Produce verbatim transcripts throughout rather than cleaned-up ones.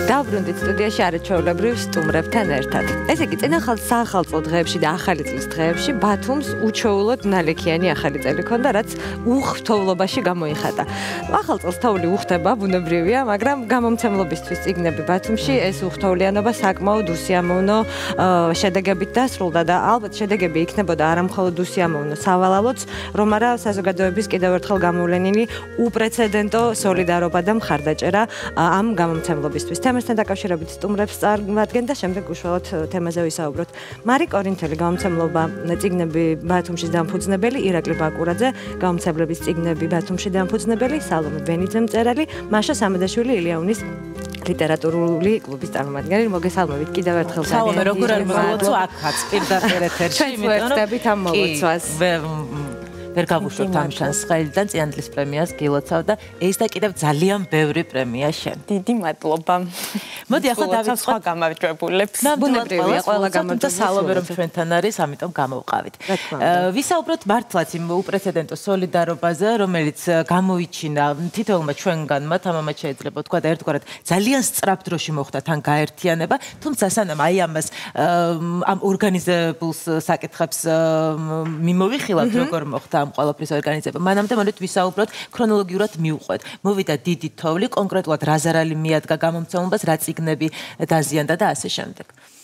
დავბრუნდით სტუდიაში არაჩვეულებრივ სტუმრებთან ერთად. ესე იგი, წინა საახალწლო დღეებში და ახალი წლის დღეებში ბათუმს უჩვეულოდ ნალექიანი ახალი წელი ჰქონდა, რაც უხთოვლობაში გამოიხატა. ახალ წელს თოვლი უხდება, ბუნებრივია, მაგრამ გამომცემლობისთვის წიგნები ბათუმში ეს უხთოვლიანობა საკმაოდ უსიამოვნო შედეგებით დასრულდა და ალბათ შედეგები იქნებოდა არა მხოლოდ უსიამოვნო სავალალოც, რომ არა საზოგადოების კიდევ ერთხელ გამოვლენილი უპრეცედენტო სოლიდარობა და მხარდაჭერა ამ გამომცემლობისთვის. თემასთან დაკავშირებით სტუმრებს წარმოვადგენ და შემდეგ უშუალოდ თემაზე ვისაუბროთ. მარი კორინთელი გამომცემლობა წიგნები ბათუმში დამფუძნებელი, ირაკლი ბაკურაძე გამომცემლობის წიგნები ბათუმში დამფუძნებელი, სალომე ბენიძე მწერალი, მაშა სამედაშვილი ილიაუნის ლიტერატურული კლუბის წარმომადგენელი. მოგესალმებით კიდევ ერთხელ. სალომე, როგორ არ მოგლოცო აქაც პირდაპირ ეთერში, იმიტომ რომ ამ მოგლოცვას. ვერ გავუშვებთ ამ შანსს ხელიდან წინანდლის პრემიას გილოცავ და ეს და კიდევ ძალიან ბევრი პრემია შენ. დიდი მადლობა. მოდი ახლა დავიწყოთ სხვა გამარჯვებულებს. ბუნებრივია ყველა გამარჯვებული და სალომე რომ ჩვენთან არის, ამიტომ გამოვყავით. ვისაუბროთ მართლაც იმ უპრეცედენტო სოლიდარობაზე, რომელიც გამოიჩინა თითოეულმა ჩვენგანმა, თამამად შეიძლება თქვა და ერთგვარად ძალიან სწრაფ დროში მოხდა თან გაერთიანება, თუმცა სანამ აი ამას ამ ორგანიზებულს საკითხებს მიმოვიხილავთ, როგორ მოხდა ამ ყველაფრის ორგანიზება. მანამდე მოდით ვისაუბროთ ქრონოლოგიურად მივყვეთ. მოვიდა დიდი თოვლი, კონკრეტულად რა ზარალი მიადგა გამომცემლობას, რა წიგნები დაზიანდა და ასე შემდეგ.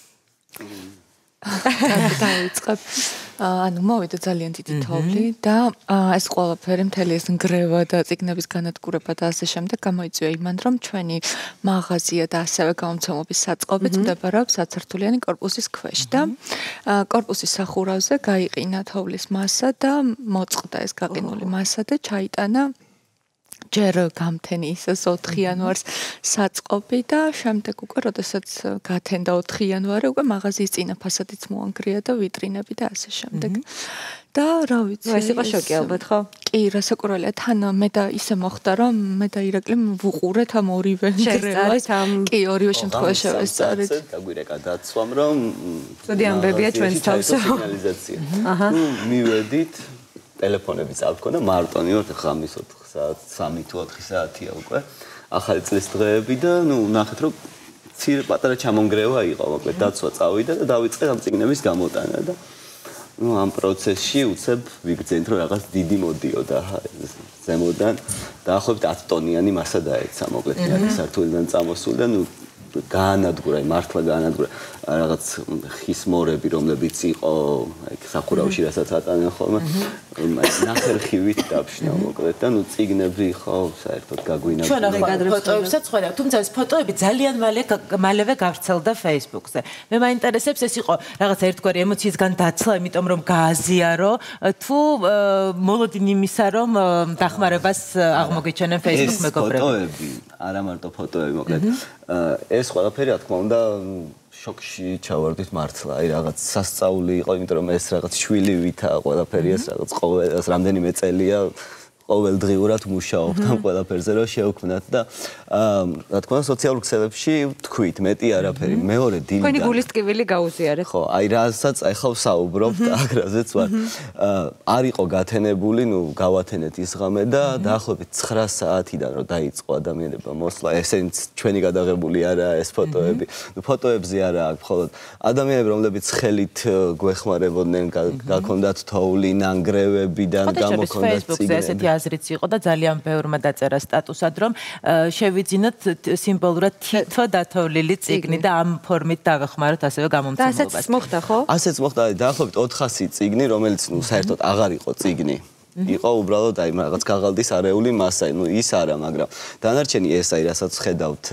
დავიწყებ. ანუ მოვიდა ძალიან დიდი თოვლი და ეს ყველაფერი მთელი ეს ნგრევა და წიგნების განადგურება და ასე შემდეგ გამოიწვია იმან, რომ ჩვენი მაღაზია და ასევე გამომცემლობის საწყობიც მდებარეობს ათსართულიანი კორპუსის ქვეშ და კორპუსის სახურავზე გაიყინა თოვლის მასა და მოწყდა ეს გაყინული მასა და ჩაიტანა ჯერ გამთენი ისეს ოთხი იანვარს საწყობი და შემდეგ უკვე როდესაც გათენდა ოთხი იანვარი უკვე მაღაზიის წინა ფასადიც მოანგრია და ვიტრინები და ასე შემდეგ. და რა ვიცი, ეს იყო შოკი ალბათ, ხო? კი, რასაკვირველია, თან მე და ისე მოხდა, რომ მე და ირაკლი ვუყურეთ ამ ორივე ნგრევას. კი, ორივე შემთხვევაში შევესწარეთ. დაგვირეკა დაცვამ, რომ ცუდი ამბებია ჩვენს თავსო. სიგნალიზაცია. აჰა. მივედით, ტელეფონები წავქონდა მარტონი ვართ ხამის ოთხ საათს, სამი თუ ოთხი საათია უკვე. ახალი წლის დღეები და ნუ ნახეთ, რომ ცირე პატარა ჩამონგრევა იყო, მოკლედ დაცვა წავიდა და დავიწყე ამ წიგნების გამოტანა და ნუ ამ პროცესში უცებ ვიგრძენით, რომ რაღაც დიდი მოდიოდა ზემოდან. დაახლოებით ათი ტონიანი მასა დაეცა, მოკლედ ერთი სართულიდან წამოსული და ნუ გაანადგურა, მართლა გაანადგურა რაღაც ხის მორები, რომლებიც იყო აი სახურავში, რასაც ატანენ ხოლმე. ნახერხივით დაფშნა მოკლედ და ნუ წიგნები ხო საერთოდ გაგვინახა. ჩვენ ახლა ფოტოებსაც ხედავ, თუმცა ეს ფოტოები ძალიან მალე მალევე გავრცელდა Facebook-ზე. მე მაინტერესებს ეს იყო რაღაც ერთგვარი ემოციისგან დაცლა, იმიტომ რომ გააზიარო, თუ მოლოდინი იმისა, რომ დახმარებას აღმოგეჩენენ Facebook მეგობრები. ფოტოები, არა მარტო ფოტოები, მოკლედ. ეს ყველაფერი რა თქმა უნდა შოკში ჩავარდით მართლა. აი რაღაც სასწაული იყო, იმიტომ რომ ეს რაღაც შვილივითა ყველაფერი ეს რაღაც ყოველ რამდენიმე წელია ყოველდღიურად მუშაობთ ამ ყველაფერზე რომ შევქმნათ და რა თქმა უნდა სოციალურ ქსელებში თქვით მეტი არაფერი. მეორე დილიდან თქვენი გულის ტკივილი გაუზიარეთ. ხო, აი რასაც ახლა ვსაუბრობთ, აგრაზეც ვარ. არ იყო გათენებული, ნუ გავათენეთ ის ღამე და დაახლოებით ცხრა საათიდან რომ დაიწყო ადამიანებმა მოსვლა, ესენიც ჩვენი გადაღებული არა ეს ფოტოები. ნუ ფოტოებზე არა აქვს, მხოლოდ ადამიანები, რომლებიც ხელით გვეხმარებოდნენ, გაქონდათ თოვლი, ნანგრევებიდან გამოქონდათ წიგნები. აზრიც იყო და ძალიან ბევრმა დაწერა სტატუსად, რომ შევიძინოთ სიმბოლურად თითო დათოვლილი წიგნი და ამ ფორმით დავეხმაროთ ასევე გამომცემლობას. და ასეც მოხდა, ხო? ასეც მოხდა, დაახლოებით ოთხასი წიგნი, რომელიც ნუ საერთოდ აღარ იყო წიგნი. იყო უბრალოდ აი რაღაც გაღალდის არეული მასა, ნუ ის არა, მაგრამ დანარჩენი ეს აი რასაც ხედავთ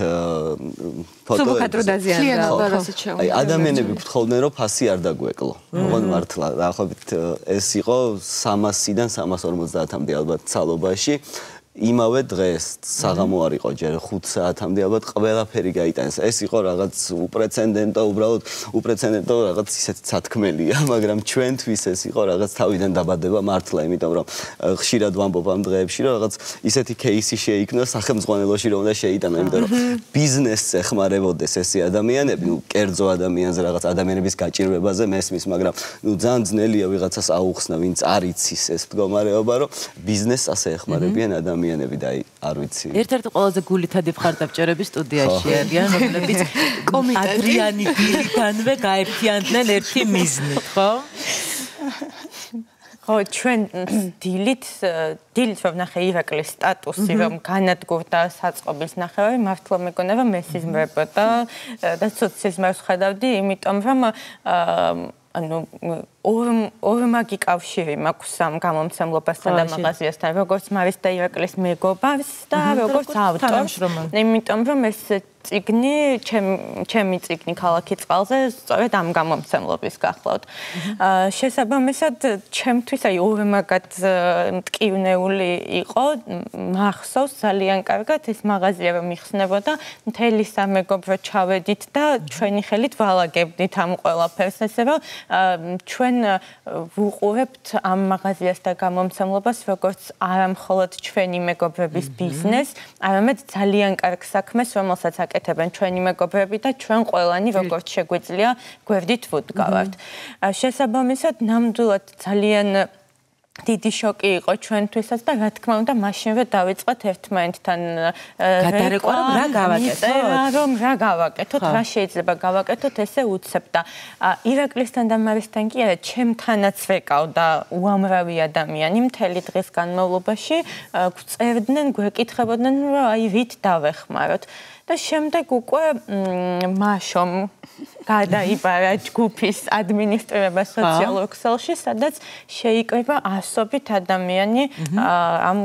ფოტოებში. აი ადამიანები გთხოვდნენ რომ ფასი არ დაგვეკლო. ოღონდ მართლა დაახლოებით ეს იყო სამასიდან სამას ორმოცდაათამდე ალბათ ცალობაში. იმავე დღეს საღამო არ იყო ჯერ ხუთ საათამდე ალბათ ყველაფერი გაიტანეს. ეს იყო რაღაც უპრეცედენტო, უბრალოდ უპრეცედენტო რაღაც ისეთ სათქმელია, მაგრამ ჩვენთვის ეს იყო რაღაც თავიდან დაბადება მართლა, იმიტომ რომ ხშირად ვამბობ ამ დღეებში, რომ რაღაც ისეთი кейსი შეიქმნა სახელმძღვანელოში, რომ უნდა შეიტანა, იმიტომ რომ ბიზნესს ეხმარებოდეს ესე ადამიანები, ნუ კერძო ადამიანზე რაღაც ადამიანების გაჭირვებაზე მესმის, მაგრამ ნუ ძალიან ძნელია ვიღაცას აუხსნა, ვინც არ იცის ეს მდგომარეობა, რომ ბიზნესს ასე ეხმარებიან ადამიანები. ადამიანები და არ ვიცი. ერთ-ერთი ყველაზე გულითადი მხარდამჭერები სტუდიაში არიან, რომლებიც ადრიანი დილიდანვე გაერთიანდნენ ერთი მიზნით, ხო? ხო, ჩვენ დილით, დილით რომ ნახე ირაკლის სტატუსი, რომ განადგურდა საწყობის ნახევარი, მართლა მეკონება მესიზმრებოდა და ცუდ სიზმრებს ხედავდი, იმიტომ რომ ანუ ორმაგი კავშირი მაქვს ამ გამომცემლობასთან და მაღაზიასთან, როგორც მარის და ირაკლის მეგობარს და როგორც ავტორს. იმიტომ რომ ეს წიგნი, ჩემი წიგნი ქალაქი წყალზე, სწორედ ამ გამომცემლობის გახლავთ. შესაბამისად, ჩემთვის აი ორმაგად მტკივნეული იყო, მახსოვს ძალიან კარგად ეს მაღაზია რომ იხსნებოდა, მთელი სამეგობრო ჩავედით და ჩვენი ხელით ვალაგებდით ამ ყველაფერს, ესე რომ ჩვენ ვუყურებთ ამ მაღაზიას და გამომცემლობას, როგორც არა მხოლოდ ჩვენი მეგობრების ბიზნესს, არამედ ძალიან კარგ საქმეს, რომელსაც აკეთებენ ჩვენი მეგობრები და ჩვენ ყველანი როგორც შეგვიძლია გვერდით ვუდგავართ. შესაბამისად, ნამდვილად ძალიან დიდი შოკი იყო ჩვენთვისაც და რა თქმა უნდა მაშინვე დავიწყეთ ერთმანეთთან გადარეკვა რომ რა გავაკეთოთ რომ რა გავაკეთოთ რა შეიძლება გავაკეთოთ ესე უცებ და ირაკლისთან და მარისთან კი არა ჩემთანაც ვეკავდა უამრავი ადამიანი მთელი დღის განმავლობაში გვწერდნენ გვეკითხებოდნენ რომ აი ვით დავეხმაროთ და შემდეგ უკვე მაშომ გადაიბარა ჯგუფის ადმინისტრირება სოციალურ ქსელში, სადაც შეიკრიბა ასობით ადამიანი ამ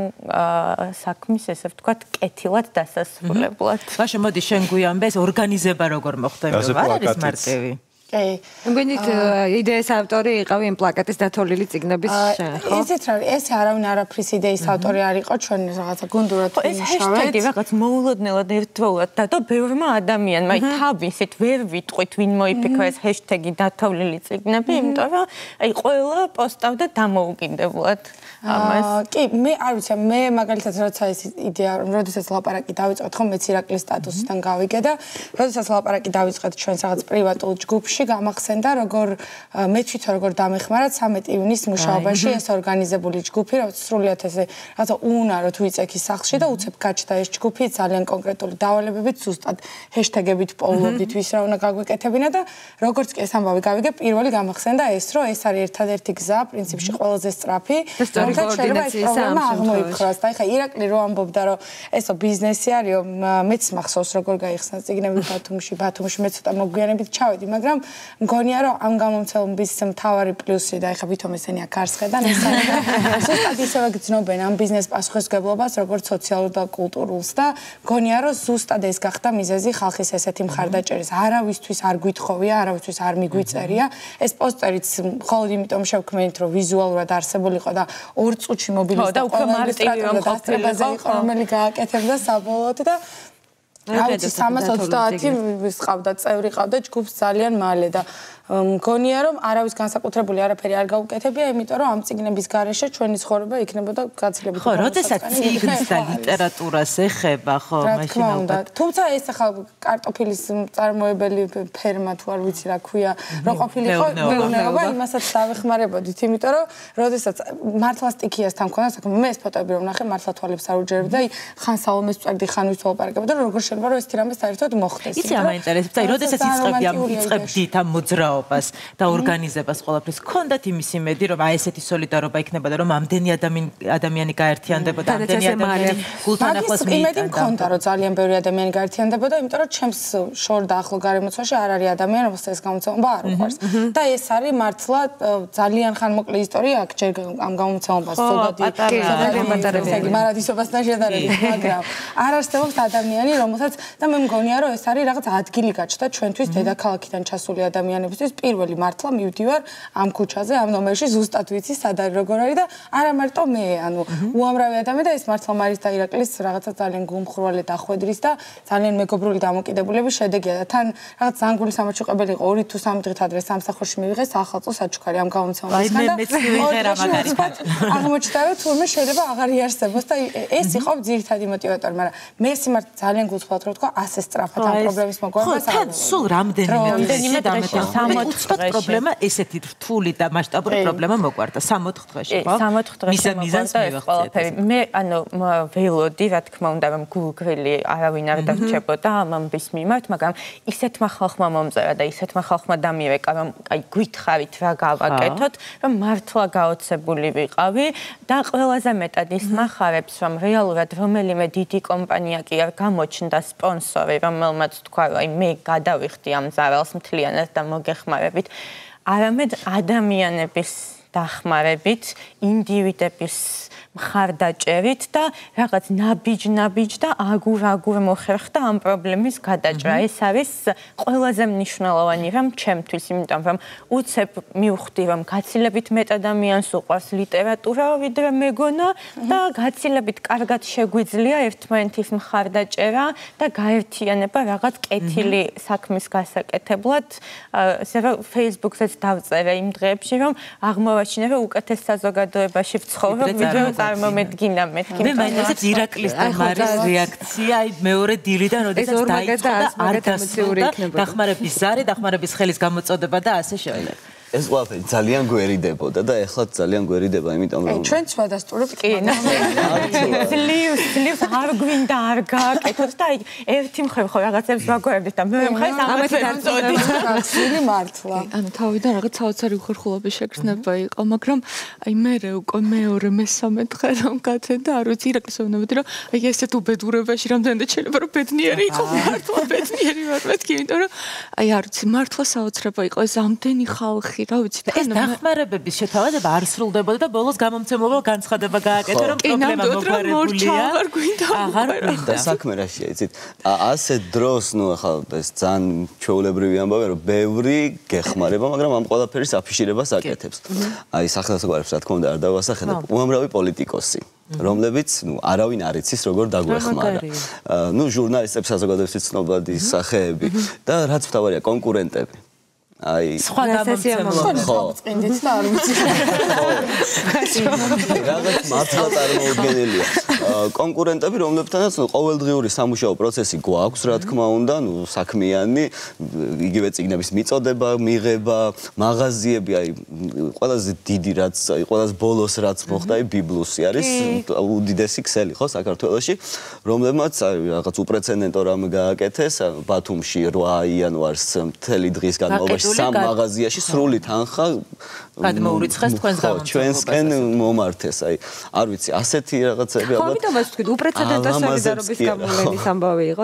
საქმის, ესე ვთქვათ, კეთილად დასასრულებლად. მაშინ მოდი შენ გვიამბე, ეს ორგანიზება როგორ მოხდა, იმიტომ რომ არ არის მარტივი. კი. მგონით იდეის ავტორი იყავი იმ პლაკატის დათოლილი წიგნების შენ, ხო? ესეც რა, ეს არავინ არაფრის იდეის ავტორი არ იყო, ჩვენ რაღაცა გუნდურად ვიმუშავეთ. ეს ჰეშტეგი რაღაც მოულოდნელად ერთდროულად დადო ბევრმა ადამიანმა, აი თავისით ვერ ვიტყვით ვინ მოიფიქრა ეს ჰეშტეგი დათოლილი წიგნები, იმიტომ რომ აი ყველა პოსტავდა დამოუკიდებლად ამას. კი, მე არ ვიცი, მე მაგალითად როცა ეს იდეა, როდესაც ლაპარაკი დავიწყეთ, ხო, მეც ირაკლის სტატუსიდან გავიგე და როდესაც ლაპარაკი დავიწყეთ ჩვენს რაღაც პრივატულ ჯგუფში გამახსენდა როგორ მე თვითონ როგორ დამეხმარა ცამეტი ივნის მუშაობაში ეს ორგანიზებული ჯგუფი რაც სრულიად ესე რაღაცა უუნაროდ ვიწექი სახლში და უცებ გაჩნდა ეს ჯგუფი ძალიან კონკრეტული დავალებებით ზუსტად ჰეშტეგებით პოულობდით ვის რა უნდა გაგვეკეთებინა და როგორც კი ეს ამბავი გავიგე პირველი გამახსენდა ეს რომ ეს არის ერთადერთი გზა პრინციპში ყველაზე სწრაფი რომელსაც შეიძლება ეს პრობლემა აღმოიფხვრას და ეხლა ირაკლი რო ამბობდა რომ ესო ბიზნესი არისო მეც მახსოვს როგორ გაიხსნა წიგნები ბათუმში ბათუმში მე ცოტა მოგვიანებით ჩავედი მაგრამ მგონია რომ ამ გამომცემლობის მთავარი პლუსი და ეხლა ვითომ ესენი აქ არს ხედან ეს არის ზუსტად ისევე გძნობენ ამ ბიზნეს პასუხისმგებლობას როგორც სოციალურ და კულტურულს და მგონია რომ ზუსტად ეს გახდა მიზეზი ხალხის ესეთი მხარდაჭერის არავისთვის არ გვითხოვია არავისთვის არ მიგვიწერია ეს პოსტერიც მხოლოდ იმიტომ შევქმნით რომ ვიზუალურად არსებულიყო და ორ წუთში მობილიზდა და უკვე მარტივი რომ ყოფილიყო რომელი გააკეთებდა საბოლოოდ და აუცი სამას ოცდაათი ვისყავდა წევრი ყავდა ჯგუფს ძალიან მალე და მგონია რომ არავის განსაკუთრებული არაფერი არ გაუკეთებია, იმიტომ რომ ამ წიგნების გარეშე ჩვენი ცხოვრება იქნებოდა გაცილებით. ხო, როდესაც წიგნს და ლიტერატურას ეხება, ხო, მაშინ ალბათ. თუმცა ეს ახლა კარტოფილის წარმოებელი ფერმა თუ არ ვიცი რა ქვია, რო ყოფილიყო მეურნეობა, იმასაც დავეხმარებოდით, იმიტომ რომ როდესაც მართლა სტიქიასთან მქონდა საქმე, მე ეს ფოტოები რომ ნახე, მართლა თვალებს არ უჯერებდა, აი ხან სალომეს წვერდი, ხან ვის ვალაპარაკებდა, რომ როგორ შეიძლება რომ ეს თირამე საერთოდ მოხდეს. იცი რა მაინტერესებს, აი როდესაც იწყებდი ამ იწყებდით ამ მოძრაობას და ორგანიზებას ყველაფერს ქონდათ იმის იმედი რომ აი ესეთი სოლიდარობა იქნებოდა რომ ამდენი ადამიანი გაერთიანდებოდა ამდენი ადამიანი გულთან ახლოს მიიტანდა. იმედი მქონდა რომ ძალიან ბევრი ადამიანი გაერთიანდებოდა, იმიტომ რომ ჩემს შორ და ახლო გარემოცვაში არ არის ადამიანი რომელსაც ეს გამოცემა არ უყვარს. და ეს არის მართლა ძალიან ხანმოკლე ისტორია აქ ჯერ ამ გამოცემას ზოგადი მარადისობასთან შედარებით, მაგრამ არ არსებობს ადამიანი რომელსაც და მე მგონია რომ ეს არის რაღაც ადგილი გაჩნდა ჩვენთვის დედაქალაქიდან ჩასული ადამიანებისთვის პირველი მართლა მივდივარ ამ ქუჩაზე, ამ ნომერში ზუსტად ვიცი სად არის როგორ არის და არა მარტო მე, ანუ უამრავი ადამიანი და ეს მართლა მარის და ირაკლის რაღაცა ძალიან გულმხრვალე დახვედრის და ძალიან მეგობრული დამოკიდებულების შედეგია და თან რაღაც ზანგული სამაჩუყებელი იყო ორი თუ სამი დღით ადრე სამსახურში მივიღე სახალხო საჩუქარი ამ გამომცემლობისგან და მეც მივიღერა მაგალითად აღმოჩნდა რომ თურმე შეიძლება აღარ იარსებოს და ეს იყო ძირითადი მოტივატორი, მაგრამ მე სიმართ ძალიან გულწრფელად რო ვთქვა ასე სწრაფად ამ პრობლემის მოგვარებას ხო, თან სულ რამდენიმე რამდენიმე დღეში უცბად პრობლემა ესეთი რთული და მასშტაბური პრობლემა მოგვარდა სამოთხ დღეში, ხო? სამოთხ დღეში მოგვარდა ეს ყველაფერი. მე ანუ ველოდი, რა თქმა უნდა, რომ გულგრილი არავინ არ დარჩებოდა ამ ამბის მიმართ, მაგრამ ისეთმა ხალხმა მომწერა და ისეთმა ხალხმა დამირეკა, რომ აი გითხარით რა გავაკეთოთ, რომ მართლა გაოცებული ვიყავი და ყველაზე მეტად ის მახარებს, რომ რეალურად რომელიმე დიდი კომპანია კი არ გამოჩნდა სპონსორი, რომელმაც თქვა, აი მე გადავიხდი ამ ზარალს მთლიანად და მოგეხმარებით, არამედ ადამიანების დახმარებით, ინდივიდების მხარდაჭერით და რაღაც ნაბიჯ-ნაბიჯ და აგურ-აგურ მოხერხდა ამ პრობლემის გადაჭრა. ეს არის ყველაზე მნიშვნელოვანი რამ ჩემთვის, იმიტომ რომ უცებ მივხვდი, რომ გაცილებით მეტ ადამიანს უყვარს ლიტერატურა, ვიდრე მეგონა და გაცილებით კარგად შეგვიძლია ერთმანეთის მხარდაჭერა და გაერთიანება რაღაც კეთილი საქმის გასაკეთებლად. ესე რომ Facebook-ზეც დავწერე იმ დღეებში, რომ აღმოვაჩინე, რომ უკეთეს საზოგადოებაში ვცხოვრობ, ვიდრე წარმომედგინა მეთქი. მე მაინტერესებს ირაკლის და მარის რეაქცია, აი მეორე დილიდან, როდესაც დაიწყო და არ დასრულდა დახმარების ზარი, დახმარების ხელის გამოწოდება და ასე შემდეგ. ეს ყველაფერი ძალიან გვერიდებოდა და ეხლა ძალიან გვერიდება, იმიტომ რომ ჩვენ ვადასტურებთ კი, ძლივს, ძლივს არ გვინდა არ გააკეთოთ და აი ერთი მხრივ ხო რაღაცებს ვაგვერდით და მეორე მხრივ ამას დავწოდით. გაცილი მართლა. ანუ თავიდან რაღაც საოცარი უხერხულობის შეგრძნება იყო, მაგრამ აი მე უკვე მეორე მესამე დღე რომ გაცენდა, არ ვიცი ირაკლის ვეუბნებოდი, რომ აი ესეთ უბედურებაში რამდენად შეიძლება რომ ბედნიერი იყო, მართლა ბედნიერი ვარ მეთქი, იმიტომ რომ აი არ ვიცი, მართლა საოცრება იყო ეს ამდენი ხალხი. რა ვიცი და ეს დახმარებების შეთავაზება არ სრულდებოდა და ბოლოს გამომცემლობა განცხადება გააკეთა რომ პრობლემა მოგვარებულია აღარ გვინდა აღარ გვინდა საქმე რაშია იცით ასე დროს ნუ ახლა ეს ძალიან ჩვეულებრივი ამბავია რომ ბევრი გეხმარება მაგრამ ამ ყველაფერის აფიშირებას აკეთებს აი სახელმწიფოებს რა თქმა უნდა არ დავასახელებ უამრავი პოლიტიკოსი რომლებიც ნუ არავინ არ იცის როგორ დაგვეხმარა ნუ ჟურნალისტებს საზოგადოებრივი ცნობადი სახეები და რაც მთავარია კონკურენტები აი სხვა გამომცემლობა ხო წინდით და არ ვიცი რაღაც მართლა წარმოუდგენელია კონკურენტები რომლებთანაც ყოველდღიური სამუშაო პროცესი გვაქვს რა თქმა უნდა ნუ საქმიანი იგივე წიგნების მიწოდება მიღება მაღაზიები აი ყველაზე დიდი რაც აი ყველაზე ბოლოს რაც მოხდა აი ბიბლუსი არის უდიდესი ქსელი ხო საქართველოში რომლებმაც აი რაღაც უპრეცედენტო რამ გააკეთეს ბათუმში რვა იანვარს მთელი დღის განმავლობაში სამ მაღაზიაში სრული თანხა გადმოურიცხეს თქვენს გამომცემლობას. ჩვენსკენ მომართეს, აი, არ ვიცი, ასეთი რაღაცები ალბათ. ხო, ამიტომ ასე თქვით, უპრეცედენტო სოლიდარობის გამოვლენის ამბავი იყო.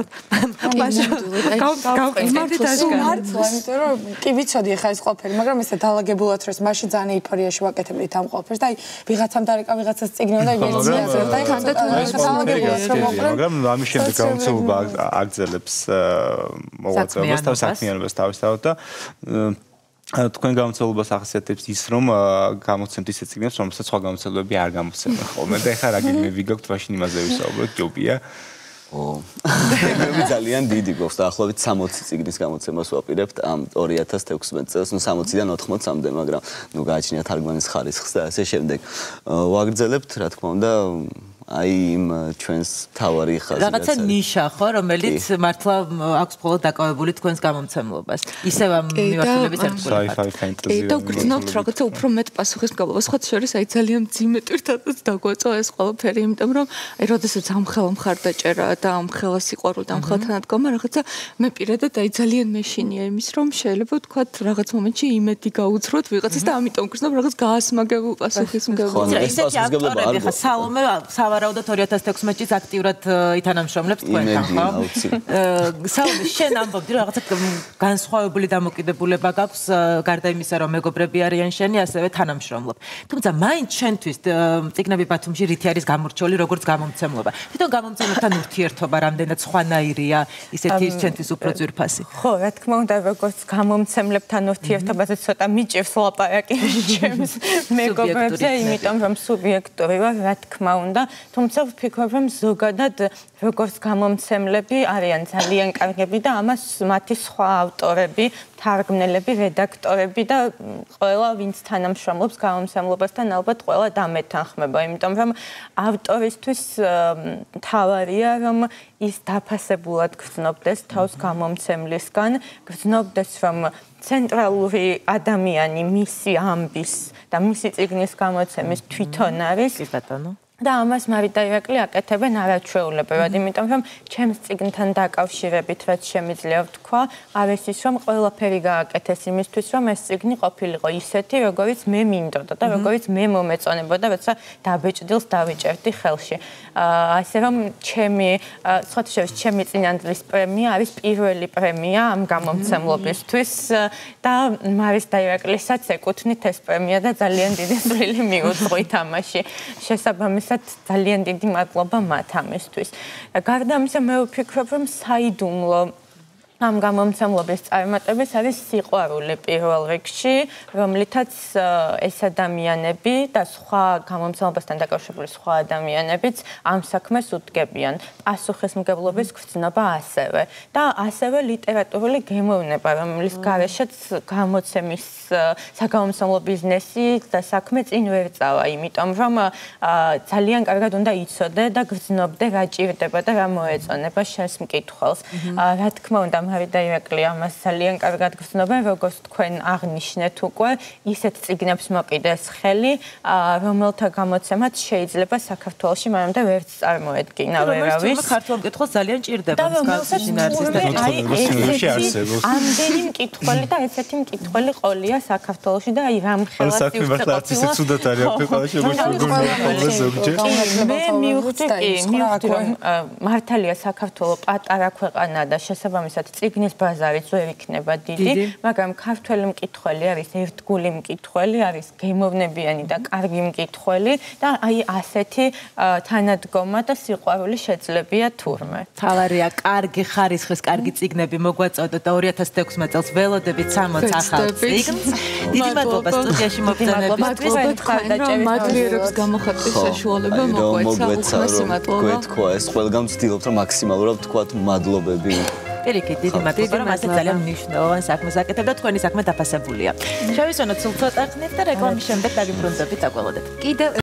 გავყიდით ასე. მართლა, იმიტომ რომ კი ვიცოდი ხა ეს ყველაფერი, მაგრამ ესე დაალაგებულად რომ მაშინ ძალიან ეიფორიაში ვაკეთებდით ამ ყველაფერს და აი ვიღაცამ დარეკა ვიღაცას წიგნი და ვერცია და აი ხანდათ დაალაგებულად რომ მოყრა. მაგრამ ამის შემდეგ გამოცემლობა აგრძელებს მოღვაწეობას და საქმიანობას თავისთავად და თქვენ გამოცემლობას ახასიათებს ის რომ გამოცემთ ისეთ წიგნებს რომელსაც სხვა გამოცემლობები არ გამოცემენ ხოლმე და ეხლა რა გიგმები გაქვთ მაშინ იმაზე ვისაუბროთ ჯობია ო მე ძალიან დიდი გვაქვს დაახლოებით სამოცი წიგნის გამოცემას ვაპირებთ ამ ორი ათას თექვსმეტ წელს ნუ სამოციდან ოთხმოცამდე მაგრამ ნუ გააჩნია თარგმანის ხარისხს და ასე შემდეგ ვაგრძელებთ რა თქმა უნდა აი იმ ჩვენს თავარი ხაზი რაღაცა ნიშა ხო რომელიც მართლა აქვს მხოლოდ დაკავებული თქვენს გამომცემლობას ისევ ამ მიმართულებით ერთგულად კი და გრძნობთ რაღაცა უფრო მეტ პასუხისმგებლობა სხვა შორის აი ძალიან მძიმე ტვირთადაც დაგვაწვა ეს ყველაფერი იმიტომ რომ აი როდესაც ამ ხელა მხარდაჭერა და ამ ხელა სიყვარული და ამ ხელთან დგომა რაღაცა მე პირადად აი ძალიან მეშინია იმის რომ შეიძლება ვთქვათ რაღაც მომენტში იმედი გაუძროთ ვიღაცას და ამიტომ გრძნობ რაღაც გაასმაგებულ პასუხისმგებლობას ისეთი ავტორები ხა სალომე ვარაუდოთ ორი ათას თექვსმეტ წელს აქტიურად ითანამშრომლებს თქვენთან, ხო? სალომე, შენ ამბობდი, რომ რაღაცა განსხვავებული დამოკიდებულება გაქვს გარდა იმისა, რომ მეგობრები არიან შენი, ასევე თანამშრომლობ. თუმცა მაინც შენთვის წიგნები ბათუმში რითი არის გამორჩეული როგორც გამომცემლობა. თვითონ გამომცემლებთან ურთიერთობა რამდენად სხვანაირია, ისეთი ის შენთვის უფრო ძვირფასი. ხო, რა თქმა უნდა, როგორც გამომცემლებთან ურთიერთობაზე ცოტა მიჭირს ლაპარაკი ჩემს მეგობრებზე, იმიტომ რომ სუბიექტური ვარ, რა თქმა უნდა თუმცა ვფიქრობ, რომ ზოგადად როგორც გამომცემლები არიან ძალიან კარგები და ამას მათი სხვა ავტორები, თარგმნელები, რედაქტორები და ყველა ვინც თანამშრომლობს გამომცემლობასთან ალბათ ყველა დამეთანხმება, იმიტომ რომ ავტორისთვის მთავარია რომ ის დაფასებულად გრძნობდეს თავს გამომცემლისგან, გრძნობდეს რომ ცენტრალური ადამიანი მისი ამბის და მისი წიგნის გამოცემის თვითონ არის. კი ბატონო. და ამას მარიდა ირაკლი აკეთებენ არაჩვეულებრივად, იმიტომ რომ ჩემს წიგნთან დაკავშირებით რაც შემიძლია ვთქვა, არის ის რომ ყველაფერი გააკეთეს იმისთვის, რომ ეს წიგნი ყოფილიყო ისეთი, როგორიც მე მინდოდა და როგორიც მე მომეწონებოდა, როცა დაბეჭდილს დავიჭერდი ხელში. ასე რომ ჩემი სხვათა შორის ჩემი წინანდლის პრემია არის პირველი პრემია ამ გამომცემლობისთვის და მარის და ირაკლისაც ეკუთვნით ეს პრემია და ძალიან დიდი წვლილი მიუძღვით ამაში. შესაბამისად ძალიან დიდი მადლობა მათ ამისთვის. გარდა ამისა მე ვფიქრობ რომ საიდუმლო ამ გამომცემლობის წარმატების არის სიყვარული პირველ რიგში, რომლითაც ეს ადამიანები და სხვა გამომცემლებასთან დაკავშირებული სხვა ადამიანებიც ამ საქმეს უდგებიან. პასუხისმგებლობის გრძნობა ასევე და ასევე ლიტერატურული გემოვნება, რომლის გარეშეც გამოცემის საგამომცემლო ბიზნესი და საქმე წინ ვერ წავა, იმიტომ რომ ძალიან კარგად უნდა იცოდე და გრძნობდე რა ჭირდება და რა მოეწონება შენს მკითხველს. რა თქმა უნდა მარი და ირაკლი ამას ძალიან კარგად გრძნობენ, როგორც თქვენ აღნიშნეთ უკვე, ისეთ წიგნებს მოკიდეს ხელი, რომელთა გამოცემაც შეიძლება საქართველოში მანამდე ვერც წარმოედგინა ვერავის. და ქართულ მკითხველს ძალიან ჭირდება და რომელსაც აი ესეთი ამდენი მკითხველი და ესეთი მკითხველი ყოლია საქართველოში და აი რამხელა მე მივხვდი კი, მივხვდი რომ მართალია საქართველო პატარა ქვეყანა და შესაბამისად წიგნის ბაზარიც ვერ იქნება დიდი, მაგრამ ქართველი მკითხველი არის ერთგული მკითხველი, არის გემოვნებიანი და კარგი მკითხველი და აი ასეთი თანადგომა და სიყვარული შეძლებია თურმე. თავარია კარგი ხარისხის კარგი წიგნები მოგვაწოდოთ და ორი ათას ექვსმეტ წელს ველოდებით სამოც ახალ წიგნს. დიდი მადლობა სტუდიაში მობრძანებისთვის. მადლიერებს გამოხატვის საშუალება მოგვეცა. უხმესი მადლობა. თქვა ეს ყველგან ვცდილობთ რომ მაქსიმალურად ვთქვათ მადლობები. პირიქით, დიდი მადლობა, რომ ასე ძალიან მნიშვნელოვან საქმეს აკეთებ და თქვენი საქმე დაფასებულია. შევისვენოთ სულ ცოტა ხნით და რეკლამის შემდეგ დაგიბრუნდებით, დაგველოდეთ. კიდევ